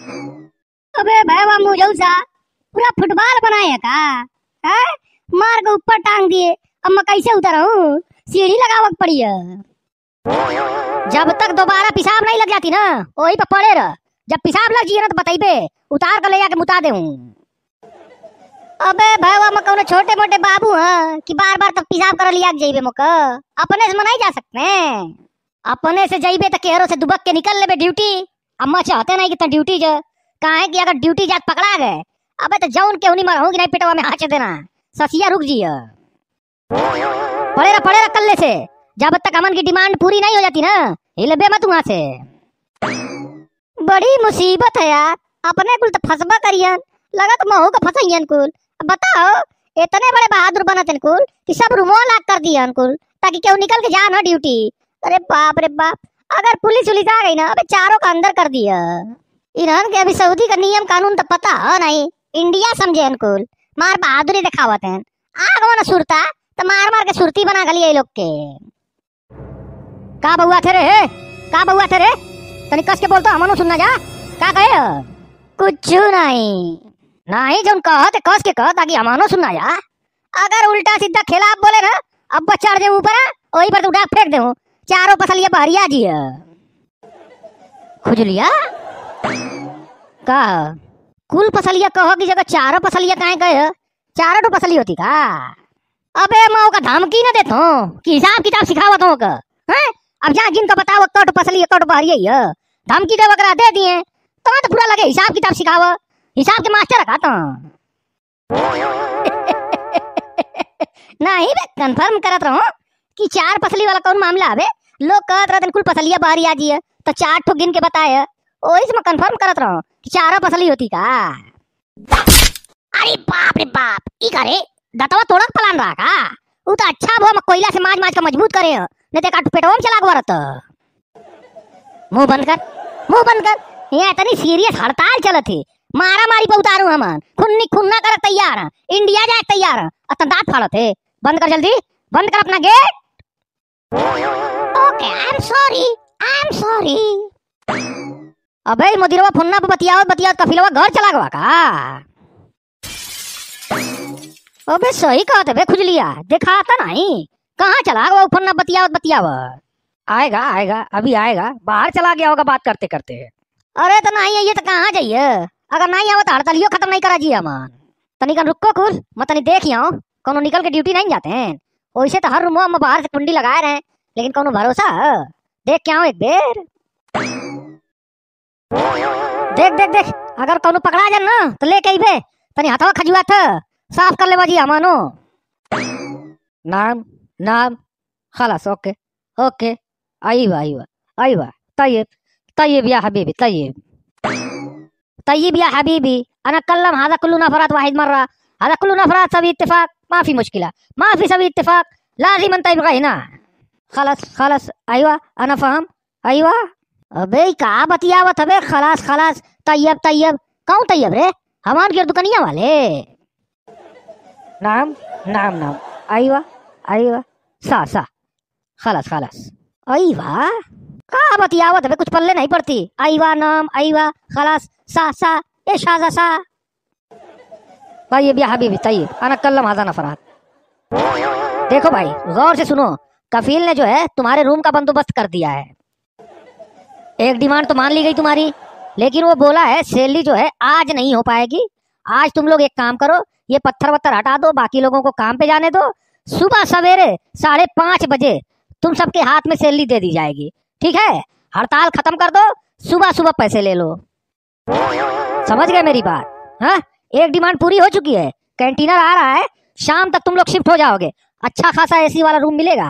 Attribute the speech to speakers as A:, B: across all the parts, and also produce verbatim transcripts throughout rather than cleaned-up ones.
A: अबे भैया मुझौसा पूरा फुटबॉल बनाए का है, मार के ऊपर टांग दिए। अब मैं कैसे उतरूं? सीढ़ी लगावक पड़ी है। जब तक दोबारा पेशाब नहीं लग जाती ना वही पे पड़े रह। जब पेशाब लग जाए ना तो बताइबे, उतार कर ले जाके मुता दे हूं। अबे भैया मैं कौन छोटे मोटे बाबू हैं कि बार बार तब पेशाब कर लिया जाइबे। मुका अपने से मनाई जा सकते हैं। अपने से जाइबे तो केहरो से दुबक के निकल लेबे ड्यूटी। अम्मा चाहते नहीं कि ड्यूटी जा काहे कि अगर ड्यूटी जात पकड़ा गए अबे तो जौन के नहीं मरहूं कि नहीं पिटवा में हाथ देना। ससिया रुक जिया पड़े रहा पड़े रहा कल्ले से। जब तक अमन की डिमांड पूरी नहीं हो जाती ना हिलबे मत वहां से। बड़ी मुसीबत है यार, अपने कुल तो फसबा करियन लगा तो महू का फसैयन कुल। बताओ इतने बड़े बहादुर बनत कुल कि सब रूमो लाक कर दिया कुल ताकि क्यों निकल के जा ना ड्यूटी। अरे बाप रे बाप, अगर पुलिस उलिस आ गई ना अबे चारों का अंदर कर दिया। ईरान के अभी सऊदी का नियम कानून तो पता है नहीं, इंडिया समझे अनुकूल मार बहादुरी दिखावत हैं। आग ना सुरता तो मार मार के सुरती बना गली लोग के। का बउआ थे रे, का बउआ थे रे, तनी कस के बोलतो हमनो सुनना जा। का कहे? कुछ नहीं नहीं जो कहा ते कस के कह ताकि हमनो सुनना जा। अगर उल्टा सीधा खिलाफ बोले ना अब चढ़ जाऊं ऊपर वही पर तो उठा फेंक दे। चारों पसलिया बहरिया जी है खुजलिया का कुल पसलिया कहो की जगह चारों पसलिया काहे कहे? चारों तो पसली होती का? अबे मैं का धमकी न देता हूँ कि हिसाब किताब सिखावत हूँ का हैं। अब जहाँ जिनका बताओ कट पसली कट बहरिया है धमकी दे वगैरह दे दिए तो तो पूरा लगे हिसाब किताब सिखाव। हिसाब के मास्टर रखा नहीं बे कंफर्म करत रहो कि चार पसली वाला कौन मामला है। लोग कहत रहते कुल पसलिया बहरिया जी है तो चार ठो गिन के बताए ओही से मैं कंफर्म करत रहो कि चारों पसली होती का। अरे बाप रे बाप, ई करे दतवा तोड़क पलान रहा का? उ तो अच्छा भो कोयला से माज माज का मजबूत करे नहीं तो काट पेटवा में चला गवरत। मुंह बंद कर, मुंह बंद कर। ये इतनी सीरियस हड़ताल चलत थी, मारा मारी पे उतारू हमन खुन्नी खुन्ना कर तैयार है, इंडिया जाए तैयार है। अतन दांत फाड़त है। बंद कर जल्दी, बंद कर अपना gate. Okay I am sorry, I am sorry. अबे मुदिरवा फोन्ना पे बतियाओ बतियाओ कफिलवा घर चला गवा का? अबे सही कहत है बे खुजलिया, दिखाता नहीं कहाँ चला गवा फोन्ना बतियाओ बतियाओ। आएगा आएगा अभी आएगा, बाहर चला गया होगा बात करते करते। अरे तो नहीं आइए तो कहाँ जाइए? अगर नहीं आवा तो हड़तालियो खत्म नहीं करा जी अमान। तनिक रुको कुल मैं तनी देख आओ कोनो निकल के ड्यूटी नहीं जाते हैं। वैसे तो हर रूम में बाहर से कुंडी लगाए रहे लेकिन कोनो भरोसा है? देख के आओ एक बेर, देख देख देख अगर कोनो पकड़ा जाए ना तो लेके आइबे। तनी हथवा खजुआ था साफ कर ले बाजी अमानो। नाम नाम खलास ओके ओके आइवा आइवा आइवा तय्यब तय्यब या हबीबी तय्यब तय्यब या हबीबी अना कल्लम हादा कुल्लु नफरात वाहिद मर्रा हादा कुल्लु नफरात सभी इत्तिफाक माफी मुश्किला माफी सभी इत्तिफाक लाजिमन तय्यब गहिना खलास खलास आइवा अना फहम आइवा। अबे का बतियावत हबे खलास खलास तय्यब तय्यब कौन तय्यब रे? हमान की दुकानिया वाले। नाम नाम नाम आइवा आइवा सा सा खलास खलास आइवा। का बतियावत हबे कुछ पल्ले नहीं पड़ती। आइवा नाम आइवा खलास सा सा ए शाजा सा तय्यब या हबीबी तय्यब अना कल्लम हादा नफरात। देखो भाई गौर से सुनो, कफील ने जो है तुम्हारे रूम का बंदोबस्त कर दिया है। एक डिमांड तो मान ली गई तुम्हारी लेकिन वो बोला है सैलरी जो है आज नहीं हो पाएगी। आज तुम लोग एक काम करो, ये पत्थर वत्थर हटा दो, बाकी लोगों को काम पे जाने दो। सुबह सवेरे साढ़े पाँच बजे तुम सबके हाथ में सैलरी दे दी जाएगी, ठीक है? हड़ताल खत्म कर दो, सुबह सुबह पैसे ले लो। समझ गए मेरी बात? हाँ एक डिमांड पूरी हो चुकी है, कैंटीनर आ रहा है, शाम तक तुम लोग शिफ्ट हो जाओगे, अच्छा खासा एसी वाला रूम मिलेगा।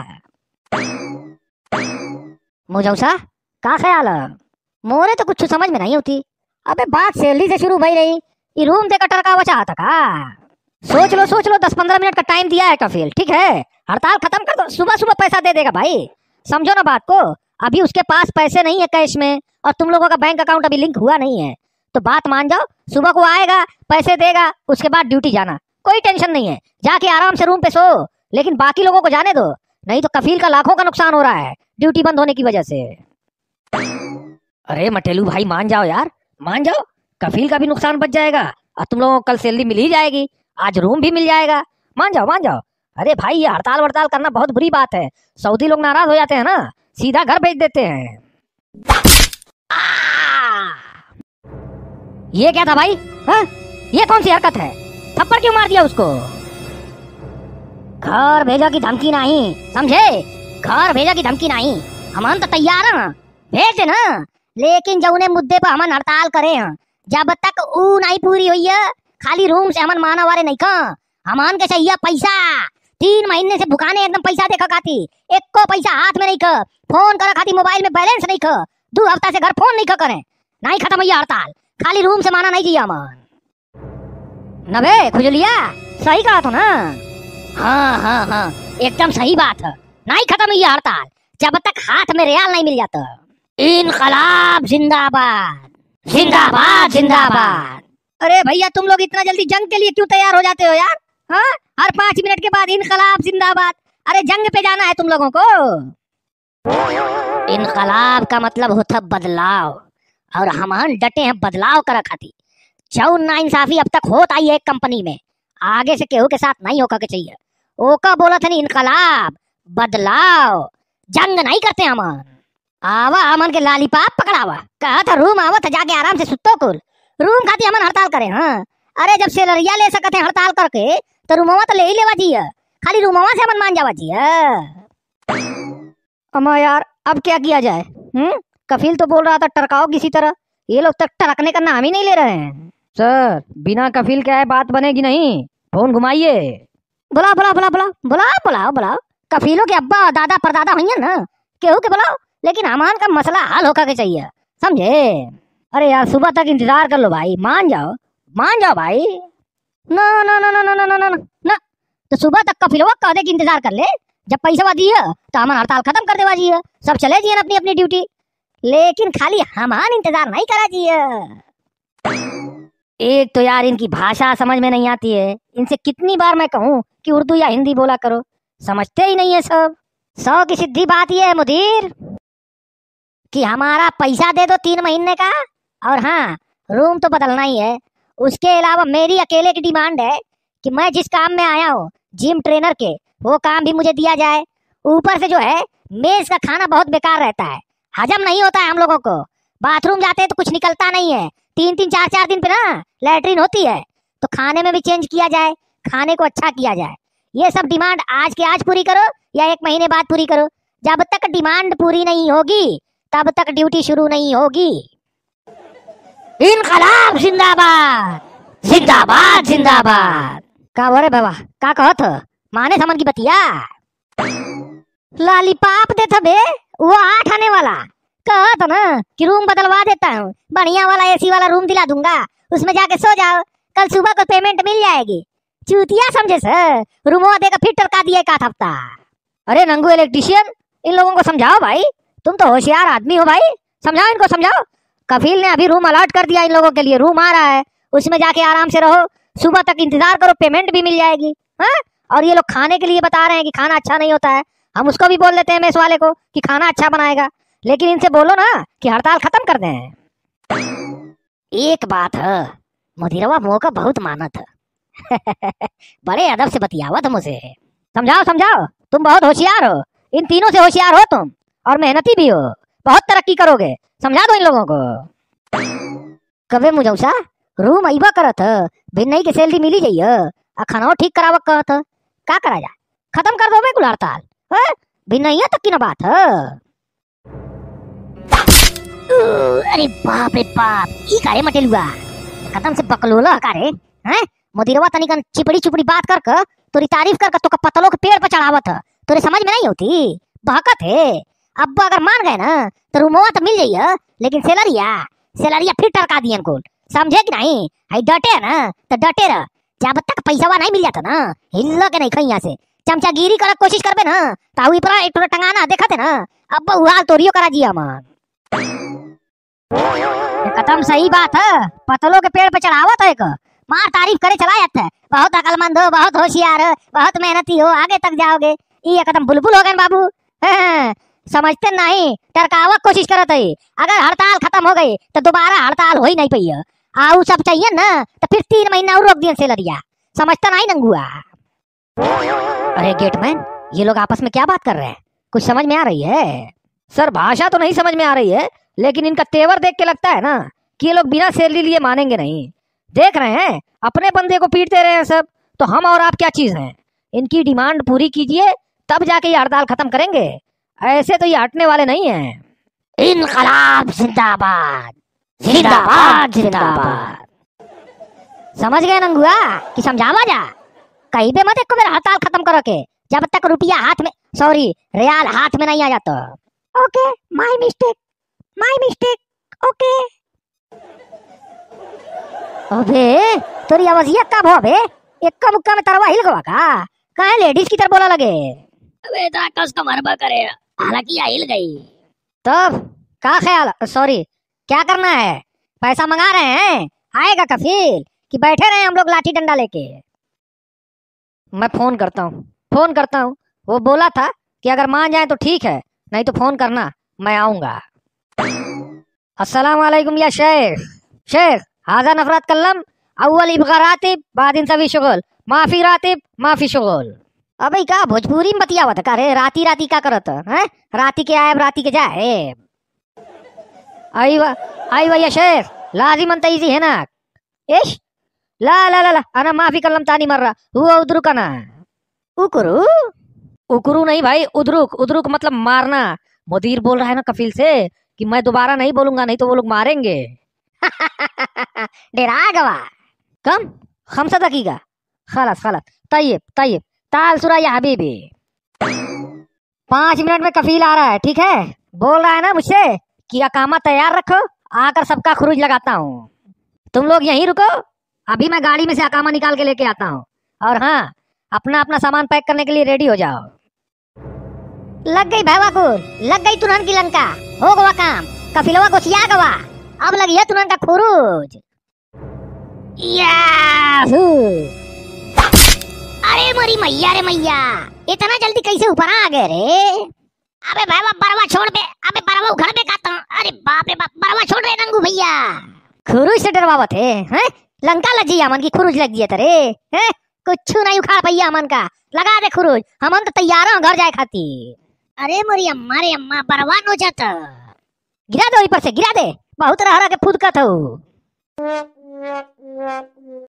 A: मुझौसा का ख्याल है? मोरे तो कुछ समझ में नहीं होती। अबे बात सैलरी से शुरू भई रही, ये रूम देकर टरकावा चाहता का? सोच लो सोच लो, दस पंद्रह मिनट का टाइम दिया है कफील, ठीक है? हड़ताल खत्म कर दो, सुबह सुबह पैसा दे देगा भाई। समझो ना बात को। अभी उसके पास पैसे नहीं है कैश में और तुम लोगों का बैंक अकाउंट अभी लिंक हुआ नहीं है, तो बात मान जाओ, सुबह को आएगा पैसे देगा, उसके बाद ड्यूटी जाना, कोई टेंशन नहीं है। जाके आराम से रूम पे सो, लेकिन बाकी लोगों को जाने दो, नहीं तो कफील का लाखों का नुकसान हो रहा है ड्यूटी बंद होने की वजह से। अरे मटेलू भाई मान जाओ यार, मान जाओ,
B: कफील का भी नुकसान बच जाएगा और तुम लोगों को कल सैलरी मिल ही जाएगी, आज रूम भी मिल जाएगा। मान जाओ मान जाओ। अरे भाई ये हड़ताल वड़ताल करना बहुत बुरी बात है, सऊदी लोग नाराज हो जाते हैं ना, सीधा घर भेज देते हैं। ये क्या था भाई? हा? ये कौन सी हरकत है? थप्पड़ क्यों मार दिया उसको?
A: घर भेजा की धमकी नहीं, समझे? घर भेजा की धमकी नहीं, हम तो तैयार हैं, भेज देना। लेकिन जब उन्हें मुद्दे पर हमन हड़ताल करे हैं, जब तक ऊ नहीं पूरी हुई है, खाली रूम से हमन माना वाले नहीं खा, हमन के चाहिए पैसा। तीन महीने से भुकाने एकदम पैसा देखा खाती, एक को पैसा हाथ में नहीं खा, फोन करा खाती मोबाइल में बैलेंस नहीं खा, दो हफ्ता से घर फोन नहीं खा करे, नहीं खत्म हुई हड़ताल, खाली रूम से माना नहीं किया हमन। नबे खुजलिया सही कहा तो ना? हाँ हाँ हाँ एकदम सही बात है, नहीं खत्म हुई हड़ताल जब तक हाथ में रियाल नहीं मिल जाता। इनकलाब जिंदाबाद जिंदाबाद जिंदाबाद।
B: अरे भैया तुम लोग इतना जल्दी जंग के लिए क्यों तैयार हो जाते हो यार? हाँ हर पांच मिनट के बाद इनकलाब जिंदाबाद। अरे जंग पे जाना है तुम लोगों को।
A: इनकलाब का मतलब होता बदलाव, और हम डटे हैं बदलाव कर खाती। जौन ना इंसाफी अब तक होता ही है कंपनी में, आगे से केहू के साथ नहीं होकर के चाहिए। ओका बोला था नहीं इनकलाब बदलाव, जंग नहीं करते हमन। आवा हमन के लालीपाप पकड़ावा, कहा था रूम आवा था जाके आराम से सुतो कुल, रूम खाती हमन हड़ताल करे। हाँ अरे जब सैलरिया ले सकते हैं हड़ताल करके तो रूमवा तो ले ही लेवा जी, खाली रूमवा से हमन मान जावा जी।
B: अम्मा यार अब क्या किया जाए? हम्म कफील तो बोल रहा था टरकाओ किसी तरह, ये लोग तक टरकने का नाम ही नहीं ले रहे हैं। सर बिना कफील के आए बात बनेगी नहीं, फोन घुमाइए।
A: बुलाओ बुलाओ बुलाओ बुलाओ बुलाओ बुलाओ बुलाओ, कफीलों के अब्बा दादा परदादा हुई ना, केहू के बुलाओ, लेकिन हमान का मसला हल होकर के चाहिए, समझे?
B: अरे यार सुबह तक इंतजार कर लो भाई, मान जाओ मान जाओ भाई।
A: ना ना ना ना ना ना ना ना तो सुबह तक कफीलों कह दे कि इंतजार कर ले, जब पैसा दिए तो हमारा हड़ताल खत्म कर देवा जी, सब चले जिए अपनी अपनी ड्यूटी, लेकिन खाली हमान इंतजार नहीं करा जी।
B: एक तो यार इनकी भाषा समझ में नहीं आती है, इनसे कितनी बार मैं कहूँ कि उर्दू या हिंदी बोला करो, समझते ही नहीं है सब।
A: सौ की सीधी बात यह है मुदीर कि हमारा पैसा दे दो तीन महीने का, और हाँ रूम तो बदलना ही है। उसके अलावा मेरी अकेले की डिमांड है कि मैं जिस काम में आया हूँ जिम ट्रेनर के, वो काम भी मुझे दिया जाए। ऊपर से जो है मेज का खाना बहुत बेकार रहता है, हजम नहीं होता है हम लोगों को, बाथरूम जाते हैं तो कुछ निकलता नहीं है, तीन तीन चार चार दिन पे ना लैट्रिन होती है, तो खाने में भी चेंज किया जाए, खाने को अच्छा किया जाए। ये सब डिमांड आज के आज पूरी करो या एक महीने बाद पूरी करो, जब तक डिमांड पूरी नहीं होगी तब तक ड्यूटी शुरू नहीं होगी। इनकलाब जिंदाबाद जिंदाबाद जिंदाबाद।
B: का बोरे बाबा का कहत माने समन की बतिया?
A: लालीपाप देता बे वो आठ आने वाला, कहत ना कि रूम बदलवा देता हूँ, बढ़िया वाला एसी वाला रूम दिला दूंगा, उसमें जाके सो जाओ, कल सुबह को पेमेंट मिल जाएगी। चूतिया समझे सर, रूमवा देकर फिर टरका दिया एक आध हफ्ता।
B: अरे नंगू इलेक्ट्रिशियन इन लोगों को समझाओ भाई, तुम तो होशियार आदमी हो भाई, समझाओ इनको समझाओ। कफील ने अभी रूम अलॉट कर दिया इन लोगों के लिए, रूम आ रहा है, उसमें जाके आराम से रहो, सुबह तक इंतजार करो, पेमेंट भी मिल जाएगी। हाँ और ये लोग खाने के लिए बता रहे हैं कि खाना अच्छा नहीं होता है, हम उसको भी बोल देते हैं मेस वाले को कि खाना अच्छा बनाएगा, लेकिन इनसे बोलो ना कि हड़ताल खत्म कर दें।
A: एक बात है मुदीरवा मौका बहुत मानत है बड़े अदब से बतियावत मुझे।
B: समझाओ समझाओ, तुम बहुत होशियार हो, इन तीनों से होशियार हो तुम, और मेहनती भी हो, बहुत तरक्की करोगे, समझा दो इन लोगों को।
A: कबे मुझौसा रूम अइबा करत भिन्नई के सैलरी मिली जाइए, आ खाना ठीक करावक कहत, का करा जा, खत्म कर दो बे कुल हड़ताल, भिन्नइया तक की ना बात है। अरे बाप रे बाप, ई कारे मटेलुआ खत्म से बकलोला कारे हैं? मुदीरवा तनिकन चिपड़ी चिपड़ी बात कर कर तोरी तारीफ कर कर तो पतलों के पेड़ पर चढ़ावत है, तोरे समझ में नहीं होती, बहकत है। अब अगर मान गए ना तो रूमवा तो मिल जाइए, लेकिन सैलरिया सैलरिया फिर टरका दियन कुल, समझे कि नहीं? है डटे है ना तो डटे रह, जब तक पैसावा नहीं मिल जाता ना हिल्लो के नहीं खई यहाँ से, चमचागिरी कर कोशिश करबे ना ताऊ इपरा एक टोरा टंगाना देखत है ना, अब उहाल तोरियो करा जिया मन। कदम सही बात है, पतलों के पेड़ पे चढ़ावत है, मार तारीफ करे चला जाता है, बहुत अकलमंद हो, बहुत होशियार हो, बहुत मेहनती हो, आगे तक जाओगे। ये कदम बुलबुल हो गए बाबू, समझते नहीं, टरकावक कोशिश करत है। अगर हड़ताल खत्म हो गई तो दोबारा हड़ताल हो ही नहीं पई है,
B: आऊ सब चाहिए ना तो फिर तीन महीना और रोक दिए सैलरिया। समझता नहीं नंगुआ। अरे गेटमैन, ये लोग आपस में क्या बात कर रहे हैं? कुछ समझ में आ रही है? सर भाषा तो नहीं समझ में आ रही है, लेकिन इनका तेवर देख के लगता है ना कि ये लोग बिना सैलरी लिए मानेंगे नहीं। देख रहे हैं अपने बंदे को पीटते रहे हैं सब, तो हम और आप क्या चीज हैं? इनकी डिमांड पूरी कीजिए तब जाके ये हड़ताल खत्म करेंगे, ऐसे तो ये हटने वाले नहीं हैं। इनकलाब जिंदाबाद, जिंदाबाद जिंदाबाद। समझ गए नंगुआ कि समझावा जा? कहीं पे मत को मेरा हड़ताल खत्म करो के जब तक रुपया हाथ में, सॉरी रियाल हाथ में नहीं आ जाता। Okay, my mistake, my mistake, okay. अबे तोरी आवाजिया कब हो बे? एक्का मुक्का में तरवा हिल गवा का? काहे लेडीज की तरह बोला लगे?
A: अबे ता कस्टमर बा करे, हालांकि हिल गई।
B: तब का ख्याल, सॉरी क्या करना है? पैसा मंगा रहे हैं, आएगा कफील कि बैठे रहे हम लोग लाठी डंडा लेके? मैं फोन करता हूँ, फोन करता हूँ। वो बोला था कि अगर मान जाए तो ठीक है, नहीं तो फोन करना, मैं आऊंगा। अस्सलाम वालेकुम या शेख। शेख हाजा नफरत कल्लम, अव्वल इब्गा रातिब, बाद इन सभी शुगल, माफी रातिब, माफी शुगल। अबे का भोजपुरी में बतियावत का रे? राती राती का करत है? राती के आए राती के जाए। आई वा आई वा या शेख, लाजिमन तईजी है ना? इश ला ला ला ला अना माफी कल्लम तानी मर रहा हुआ उदरू का ना। उकरू उकरू नहीं भाई, उदरुक। उदरुक मतलब मारना। मुदीर बोल रहा है ना कफील से कि मैं दोबारा नहीं बोलूंगा, नहीं तो वो लोग मारेंगे।
A: डेरा गवा
B: कम खमसा दकीगा। खलास खलास, तय्यब तय्यब, ताल सुरा या हबीबी। पांच मिनट में कफील आ रहा है, ठीक है? बोल रहा है ना मुझसे कि अकामा तैयार रखो, आकर सबका खुरुज लगाता हूँ। तुम लोग यहीं रुको, अभी मैं गाड़ी में से अकामा निकाल के लेके आता हूँ। और हाँ, अपना अपना सामान पैक करने के लिए रेडी हो जाओ।
A: लग गई भैवा को, लग गई तुरंत की लंका। हो गवा काम, कफिलवा को सिया गवा। अब लगी है तुरंत का खुरूज। याहू! अरे मरी मैया रे मैया, इतना जल्दी कैसे ऊपर आ गए रे? अबे भैवा बरवा छोड़ बे, अबे बरवा उखड़ बे खाता। अरे बाप रे बाप, बरवा छोड़ रे नंगू भैया।
B: खुरुज से डरवावत है, हैं? लंका लजी अमन की खुरुज लग दिए तेरे, हैं? कुछ नहीं उखाड़ पैया अमन का, लगा दे खुरुज। हमन तो तैयार हैं घर जाए खातिर।
A: अरे मोरी अम्मा रे अम्मा, बरवा नो जाता।
B: गिरा दे ऊपर से, गिरा दे। बहुत रह रहा के फूद का था।